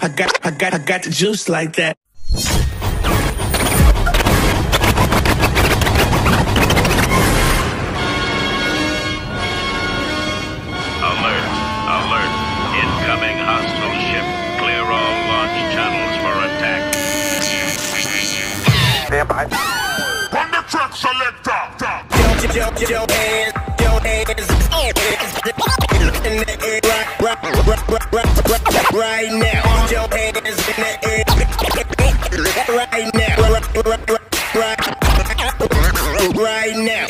I got the juice like that. Alert, alert. Incoming hostile ship. Clear all launch channels for attack. Stand by. On the track selector. Your hands in the air right now. Your hands in the air right now. Right now.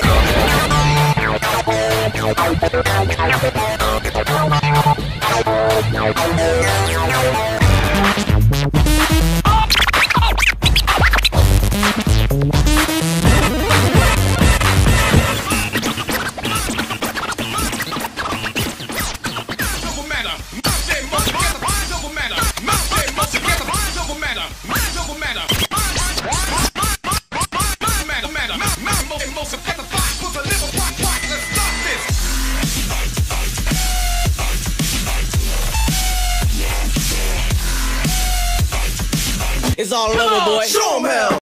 It's all over, boy. Show 'em hell.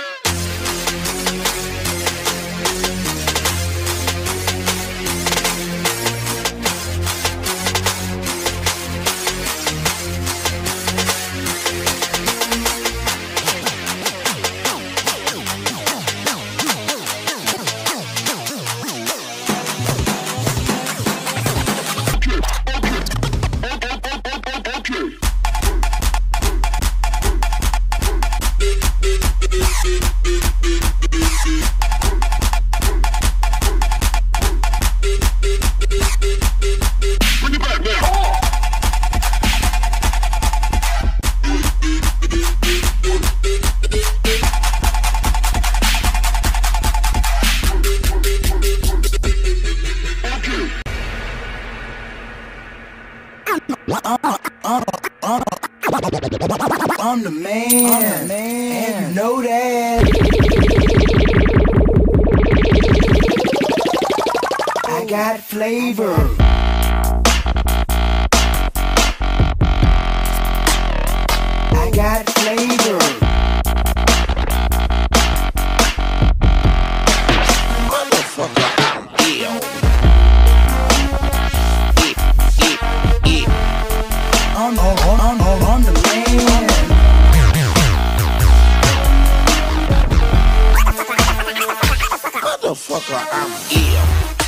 I'm the man, and you know that. I got flavor. I got flavor. Motherfucker, I'm ill. I'm the man. Motherfucker, I'm ill.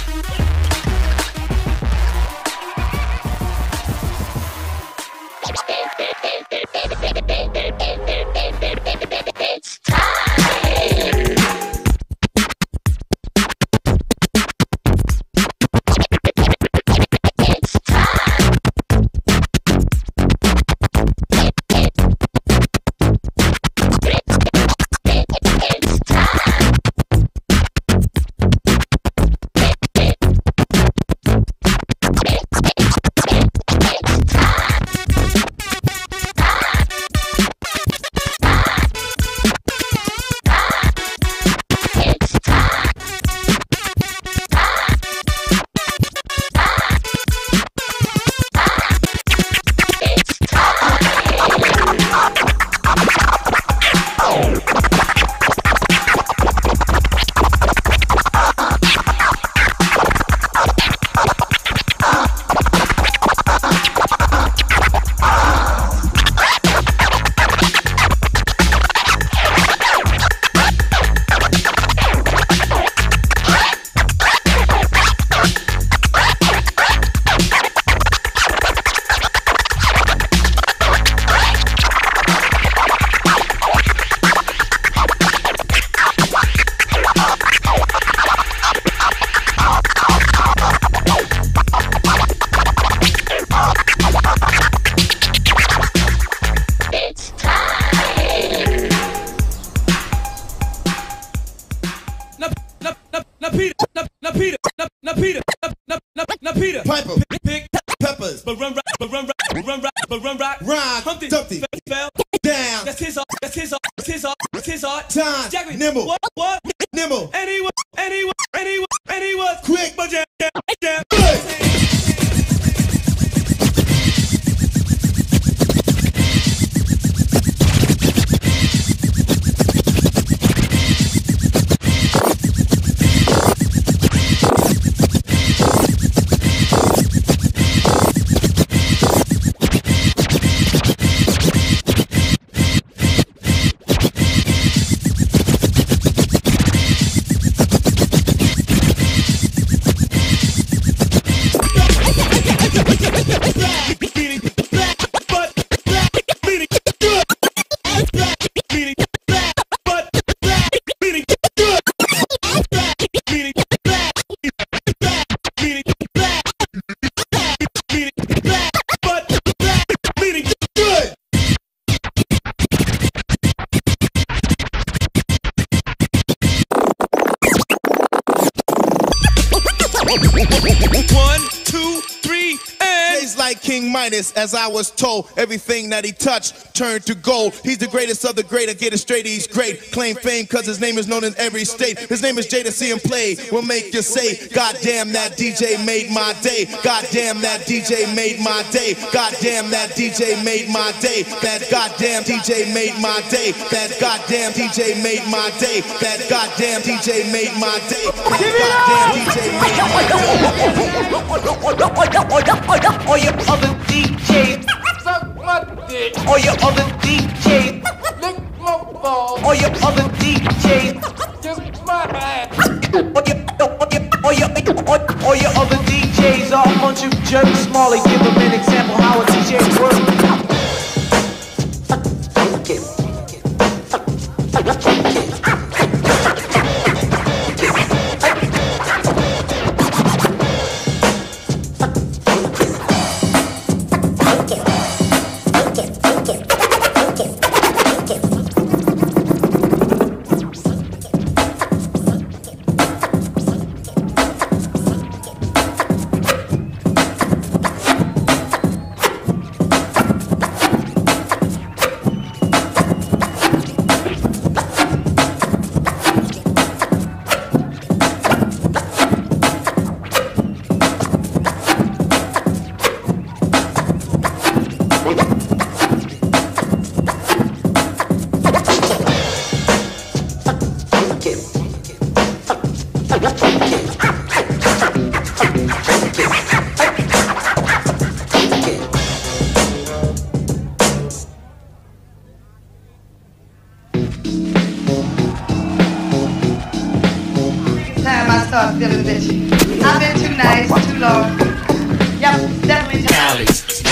It's time. Peter, Piper, Pick, Peppers, but run rock, rhyme, Humpty, Dumpty, fell down. That's his art, that's his art, that's his art, that's his art. Time, Jackie, nimble, what, nimble, and he was quick, but jam, good. 1, 2, 3, and Jay's like King Midas, as I was told. Everything that he touched turned to gold. He's the greatest of the great. I get it straight, he's great. Claim fame cause his name is known in every state. His name is Jay. To see him play will make you say, God damn, that DJ made my day. God damn, that DJ made my day. God damn, that DJ made my day. That goddamn DJ made my day. That goddamn DJ made my day. That goddamn DJ made my day. That goddamn DJ made my day. All your other DJs, suck my dick. All your other DJs, lick my balls. All your other DJs, kiss my ass. All your other DJs are a bunch of jerks. Smalley, give them an example how a DJ works. Feeling bitchy. I've been too nice, too long. Yep, definitely Cali.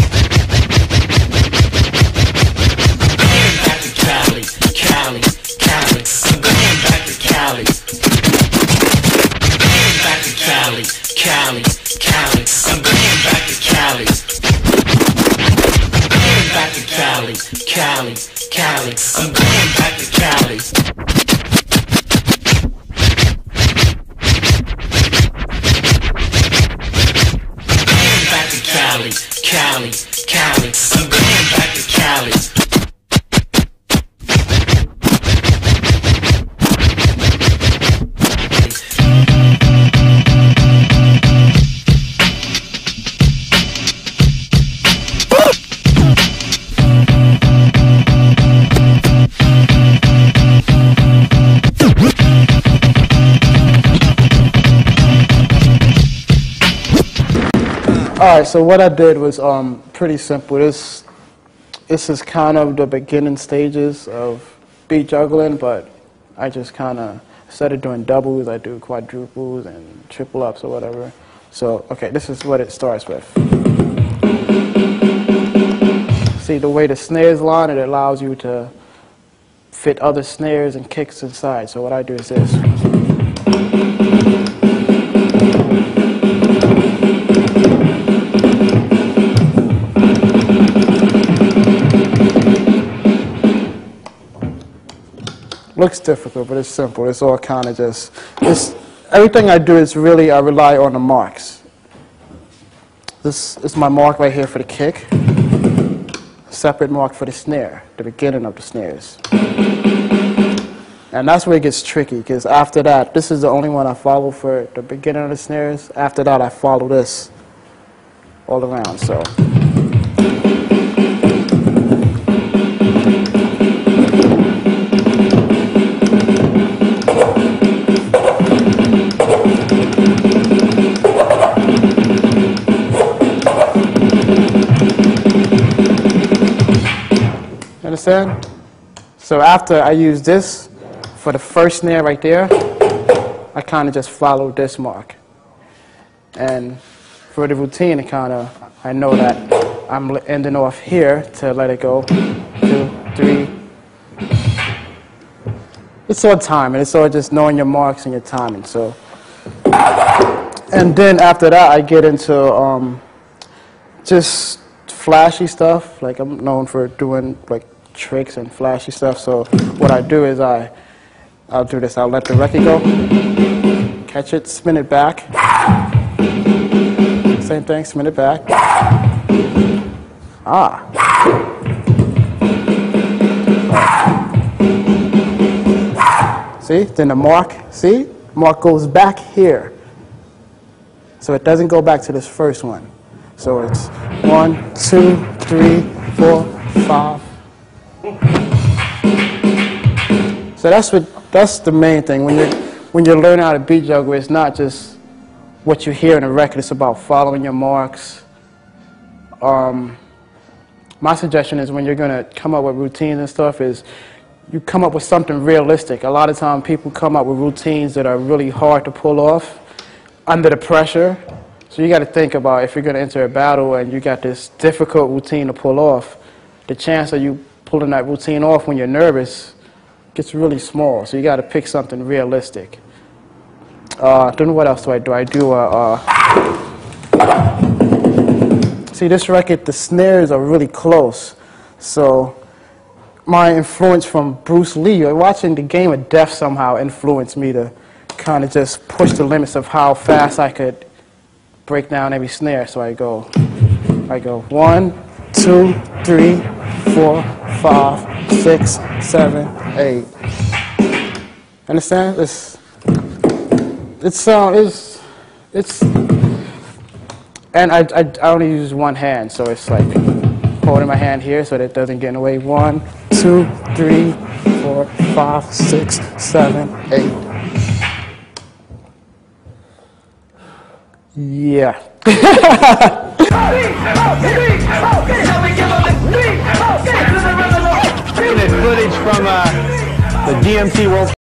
Back to Cali, Cali, Cali. I'm going back to Cali. Back to Cali, Cali, Cali. I'm going back to Cali. Back to Cali, Cali, Cali. I'm going back to Cali. Cali, Cali, Cali. I'm going back to Cali. Alright, so what I did was pretty simple. This is kind of the beginning stages of beat juggling, but I just kind of, instead of doing doubles, I do quadruples and triple ups or whatever. So, okay, this is what it starts with. See, the way the snares line, it allows you to fit other snares and kicks inside. So what I do is this. Looks difficult, but it's simple. It's all kind of just, everything I do is really, I rely on the marks. This is my mark right here for the kick. Separate mark for the snare, the beginning of the snares. And that's where it gets tricky, because after that, this is the only one I follow for the beginning of the snares. After that, I follow this all around, so. Understand? So after I use this for the first snare right there, I kind of just follow this mark. And for the routine, I know that I'm ending off here to let it go. 2, 3. It's all timing. It's all just knowing your marks and your timing. So, and then after that, I get into just flashy stuff. Like I'm known for doing like tricks and flashy stuff. So what I do is I'll do this. I'll let the record go, catch it, spin it back, same thing, spin it back. Ah. See, then the mark, see? Mark goes back here. So it doesn't go back to this first one. So it's 1, 2, 3, 4, 5. So that's the main thing. When you learn how to beat juggle, it's not just what you hear in a record, it's about following your marks. My suggestion is when you're gonna come up with routines and stuff is you come up with something realistic. A lot of times people come up with routines that are really hard to pull off under the pressure. So you got to think about if you're going to enter a battle and you got this difficult routine to pull off, the chance of you pulling that routine off when you're nervous gets really small. So you got to pick something realistic. Then what else do I do? I do see this record, the snares are really close. So my influence from Bruce Lee, watching The Game of Death somehow influenced me to kind of just push the limits of how fast I could break down every snare. So I go 1, 2, 3, 4, 5, 6, 7, 8. Understand? And I only use one hand, so it's like holding my hand here so that it doesn't get in the way. 1, 2, 3, 4, 5, 6, 7, 8. Yeah. Footage from the DMC World